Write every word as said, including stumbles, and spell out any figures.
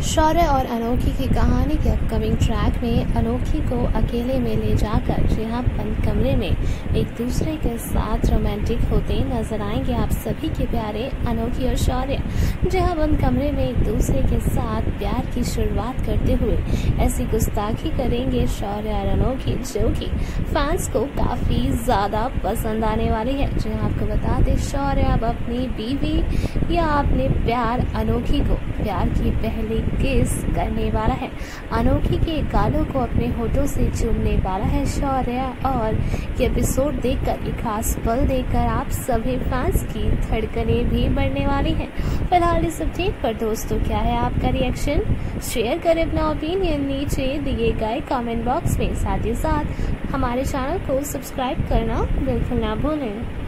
शौर्य और अनोखी की कहानी के अपकमिंग ट्रैक में अनोखी को अकेले में ले जाकर जहां बंद कमरे में एक दूसरे के साथ रोमांटिक होते नजर आएंगे आप सभी के प्यारे अनोखी और शौर्य, जहां बंद कमरे में एक दूसरे के साथ प्यार की शुरुआत करते हुए ऐसी गुस्ताखी करेंगे शौर्य और अनोखी जो कि फैंस को काफी ज्यादा पसंद आने वाली है। जहां आपको बता दें शौर्य अब अपनी बीवी या अपने प्यार अनोखी को प्यार की पहली किस करने वाला है। अनोखी के गालों को अपने होठों से चूमने वाला है शौर्य और ये एपिसोड देखकर, ये खास पल देखकर आप सभी फैंस की धड़कनें भी बढ़ने वाली हैं। फिलहाल इस अपडेट पर दोस्तों क्या है आपका रिएक्शन, शेयर करें अपना ओपिनियन नीचे दिए गए कमेंट बॉक्स में। साथ ही साथ हमारे चैनल को सब्सक्राइब करना बिल्कुल ना भूलें।